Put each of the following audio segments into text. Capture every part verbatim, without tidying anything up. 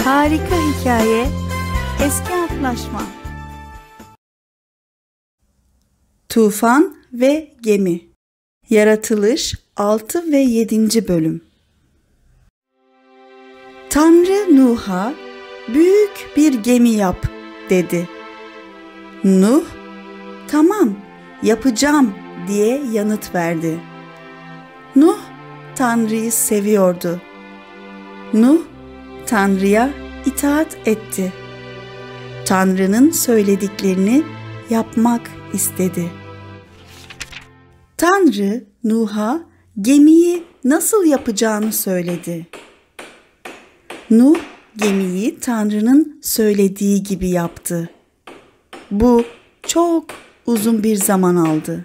Harika hikaye, eski antlaşma. Tufan ve gemi. Yaratılış altı ve yedinci bölüm. Tanrı Nuh'a büyük bir gemi yap dedi. Nuh, tamam yapacağım diye yanıt verdi. Nuh Tanrı'yı seviyordu. Nuh Tanrı'ya itaat etti. Tanrı'nın söylediklerini yapmak istedi. Tanrı Nuh'a gemiyi nasıl yapacağını söyledi. Nuh gemiyi Tanrı'nın söylediği gibi yaptı. Bu çok uzun bir zaman aldı.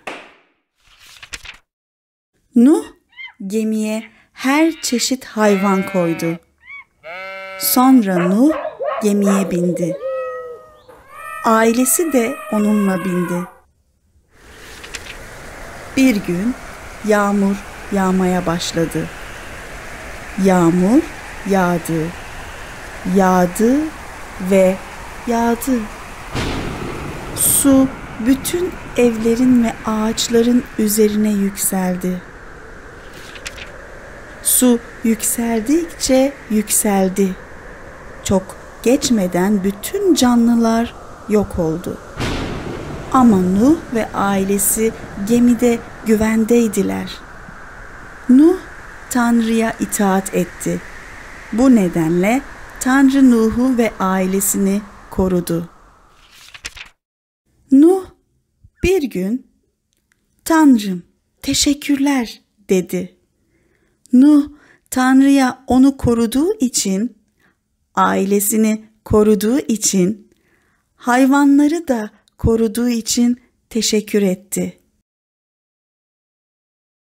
Nuh gemiye her çeşit hayvan koydu. Sonra Nuh gemiye bindi. Ailesi de onunla bindi. Bir gün yağmur yağmaya başladı. Yağmur yağdı, yağdı ve yağdı. Su bütün evlerin ve ağaçların üzerine yükseldi. Su yükseldikçe yükseldi. Çok geçmeden bütün canlılar yok oldu. Ama Nuh ve ailesi gemide güvendeydiler. Nuh Tanrı'ya itaat etti. Bu nedenle Tanrı Nuh'u ve ailesini korudu. Nuh bir gün "Tanrım, teşekkürler" dedi. Nuh Tanrı'ya onu koruduğu için, ailesini koruduğu için, hayvanları da koruduğu için teşekkür etti.